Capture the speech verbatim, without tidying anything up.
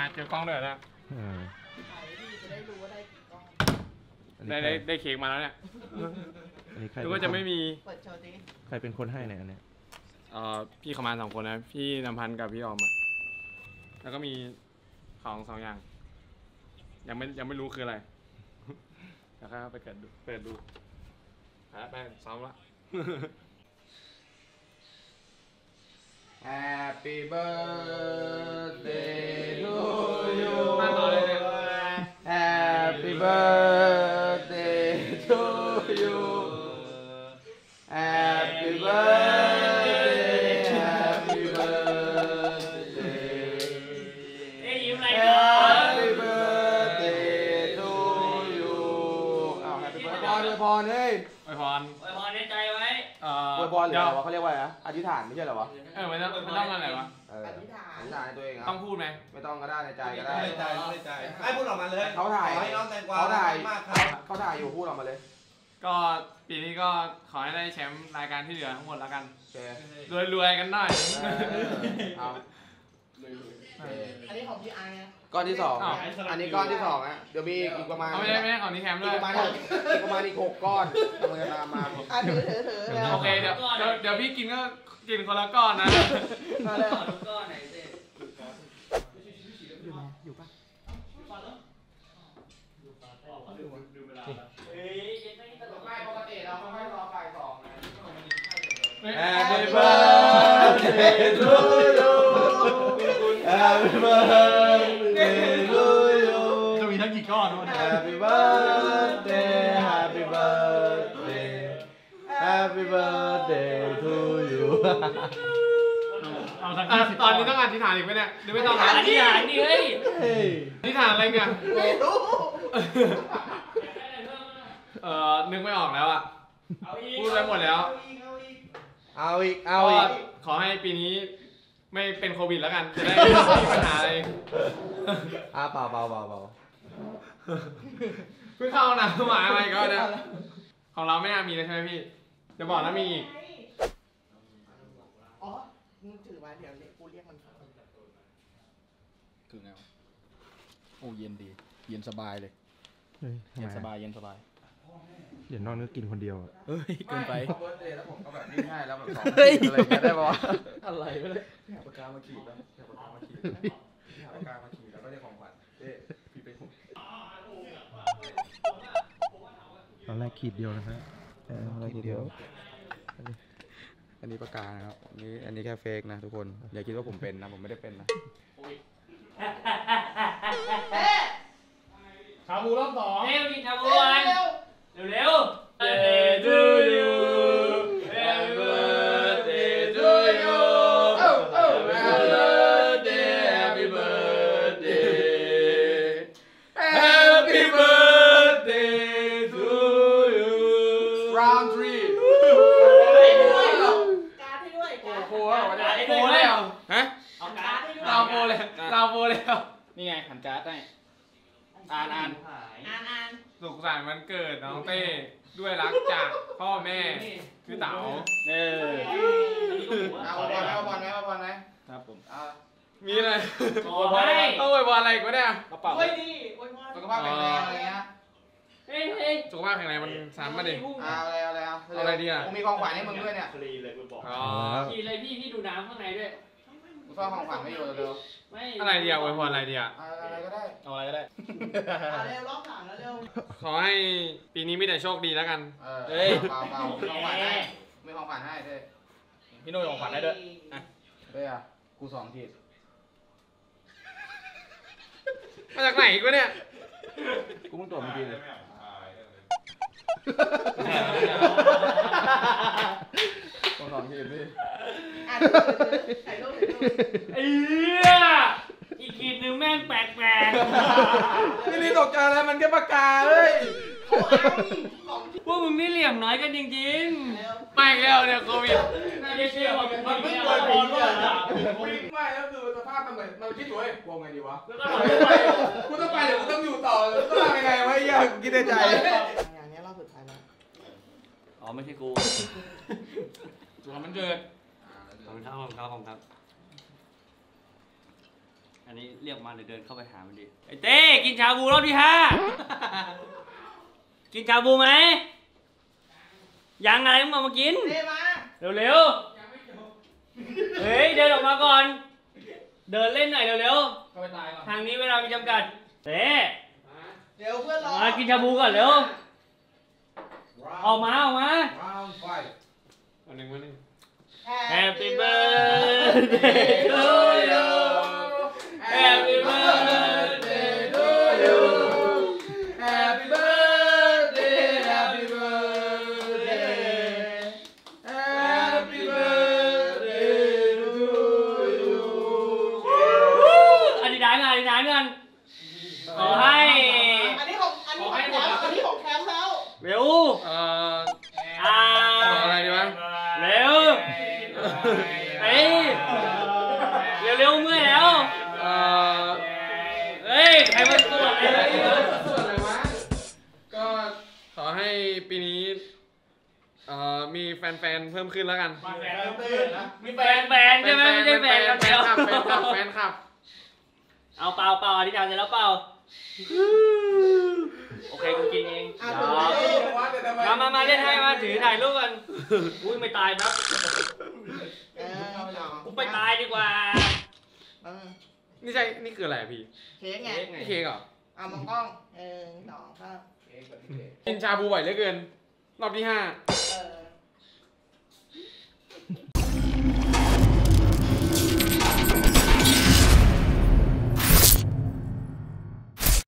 เกี่ยวกล้องด้วยนะจะได้รู้ว่าได้กี่กล้องได้ได้ได้เค้กมาแล้วเนี่ยหรือว่าจะไม่มีเปิดโชว์ดิใครเป็นคนให้เนี่ยอันเนี้ยเอ่อพี่เขามาสองคนนะพี่นำพันธ์กับพี่ออมอะแล้วก็มีของสองอย่างยังไม่ยังไม่รู้คืออะไรแล้วก็ไปเปิดดูเปิดดูหาไปซ้อมละ Happy birthday to you มาต่อเลยเนี่ย Happy birthday to you Happy birthday Happy birthday เอ้ยยิ้มอะไรก่อน Happy birthday to you อ้าว Happy birthday อวยพรเฮ้ยอวยพรอวยพรในใจไว้เอ่ออวยพรหรืออะไรวะเขาเรียกว่าอะไรนะอธิษฐานไม่ใช่เหรอวะเออไม่ต้องไม่ต้องอะไรวะอธิษฐานอธิษฐานในตัวเองครับต้องพูดไหมไม่ต้องก็ได้ในใจก็ได้ในใจในใจให้พูดออกมาเลยเขาถ่ายน้องแตงกวาเขาถ่ายมากครับเขาถ่ายอยู่พูดออกมาเลยก็ปีนี้ก็ขอให้ได้แชมป์รายการที่เหลือทั้งหมดแล้วกันโอเครวยๆกันหน่อยเอาอันนี้ของพี่ไอ้นะก้อนที่สองอันนี้ก้อนที่สองอ่ะเดี๋ยวมีอีกประมาณไม่ได้ไม่ได้ของที่แชมป์ด้วยประมาณอีกประมาณอีกหกก้อนกำลังจะตามมาอ่ะถือถือถือโอเคเดี๋ยวเดี๋ยวพี่กินก็กินคนละก้อนนะมาเลยก้อนไหนเต้อยู่ปะเฮ้ยยังไม่ตลกไม่ปกติเราไม่ค่อยรอบ่ายสองนะ Happy birthday to you Happy birthday to you จะมีทั้งกี่ก้อนวะ Happy birthday Happy birthday Happy birthday to you เอาทั้งตอนนี้ต้องอธิษฐานอีกไหมเนี่ยหรือไม่ต้องอธิษฐานดิเฮ้ยอธิษฐานอะไรกันไม่รู้เอ่อนึกไม่ออกแล้วอ่ะพูดไปหมดแล้วเอาอีกเอาอีกขอให้ปีนี้ไม่เป็นโควิดแล้วกันจะได้ไม่มีปัญหาอะไรอ่าเปล่าเปล่าเปล่าเปล่าเพิ่งเข้าห้องน้ำมาอะไรก็เนี่ยของเราไม่น่ามีเลยใช่ไหมพี่จะบอกนะมีอีกอ๋อมึงถือไว้เดี๋ยวกูเรียกมันคือไงวะโอ้เย็นดีเย็นสบายเลยเย็นสบายเย็นสบายเดี๋ยวนอนก็กินคนเดียวเฮ้ยเกินไปเบิร์ธเดย์แล้วผมก็แบบนี่ให้แล้วแบบสองอะไรเงี้ยได้ป่าวอะไรไม่ได้ปากกามาขีดแล้วปากกามาขีดปากกามาขีดแล้วก็ได้ของขวัญเอ๊ะพี่เป็นตอนแรกขีดเดียวนะฮะขีดเดียวอันนี้ปากกานะครับอันนี้อันนี้แค่เฟกนะทุกคนอย่าคิดว่าผมเป็นนะผมไม่ได้เป็นนะชาบูรอบสองเร็วกินชาบูวันเร็วๆ Birthday to you Happy birthday to you Happy birthday Happy birthday to you round three การให้ด้วยการโอ้โหโปแล้วฮะเอาการ์ดให้ด้วยเราโปแล้วเราโปแล้วนี่ไงหันการ์ดได้อ่านอ่านอ่านอ่านสุขสันต์วันเกิดน้องเต้ด้วยรักจากพ่อแม่พี่เต๋าเออเอาบอลไหมเอาบอลไหมเอาบอลไหมครับผมมีอะไรขอให้ต้องอวยพรอะไรก็ได้กระเป๋าโอ้ยดีโอ้ยพ่อสุขภาพแข็งแรงอะไรเงี้ยเฮ้ยเฮ้ยสุขภาพแข็งแรงมันสามมาดิเอาอะไรเอาอะไรเอาอะไรดีอ่ะกูมีของขวัญให้มึงด้วยเนี่ยอ๋อพี่เลยพี่พี่ดูน้ำข้างในด้วยกูซ่อนของขวัญไม่อยู่เร็วไม่อะไรดีอ่ะอวยพรอะไรดีอ่ะอะไรก็ได้เอาอะไรก็ได้เอาเร็วรอบสามแล้วเร็วขอให้ปีนี้มีแต่โชคดีแล้วกันเฮ้ยเปล่าเปล่ามีของขวัญให้มีของขวัญให้เด้พี่โน้ยของขวัญได้ด้วยเฮ้ยอ่ะกูสองทีมาจากไหนกูเนี่ยกูมึงตรวจเมื่อกี้เลยกูสองทีพี่อ่านถ่ายรูปถ่ายรูปเอ้ยอีกขีดหนึ่งแม่งแปลกๆพี่นี่ตกใจอะไรมันแค่ปากกาเฮ้ยพวกมึงนี่เหลี่ยมน้อยกันจริงๆไม่แล้วเนี่ยโควิดน่าจะเชื่อว่ามันไม่เกิดผลว่าไม่แล้วคือสภาพมันเหมือนมันคิดอยู่เฮ้ยว่าไงดีวะกูต้องไปเดี๋ยวกูต้องอยู่ต่อต้องทำยังไงวะยากคิดในใจอย่างนี้รอบสุดท้ายแล้วอ๋อไม่ใช่กูสุขสันต์วันเกิดขอบคุณครับขอบคุณครับขอบคุณครับอันนี้เรียกมาเลยเดินเข้าไปหามันดิไอ้เต้กินชาบูรอบที่ห้า กินชาบูไหมยังอะไรมึงมามากินเต้มาเร็วๆเฮ้ยเดินออกมาก่อน เดินเล่นหน่อยเร็วเข้าไปตายก่อนๆทางนี้เวลามีจำกัดเต้เร็วเพื่อนรอมากินชาบูก่อนเร็วออกมาออกมาอันหนึ่งวันหนึ่ง Happy birthday to you Happy birthday to you Happy birthday Happy birthday Happy birthday to you อธิษฐานกันอธิษฐานกันขอให้อันนี้ของอันนี้ของแคมป์อันนี้ของแคมป์แล้วเร็วเอ่ออ่าขออะไรดีวะเร็วเฮ้ยเร็วๆเมื่อยแล้วเอ่อเฮ้ยใครมาตรวจเลยส่วนอะไรวะก็ขอให้ปีนี้เอ่อมีแฟนๆเพิ่มขึ้นแล้วกันมีแฟนแฟนใช่ไหมไม่ใช่แฟนกันแฟเดีนยวคลับแฟนคลับแฟนคลับเอาเปล่าเปล่าอธิษฐานเสร็จแล้วเปล่าโอเคกูกินเองอ่ะเดี๋ถูกยวเลยมามามาเล่นให้มาถือถ่ายรูปกันอุ้ยไม่ตายครับเออเอากูไปตายดีกว่าเออนี่ใช่นี่คืออะไรพี่เค้กไงนี่เค้กเหรอเอามากล้องเออสองครับกินชาบูบ่อยเหลือเกิน รอบที่ห้าเออ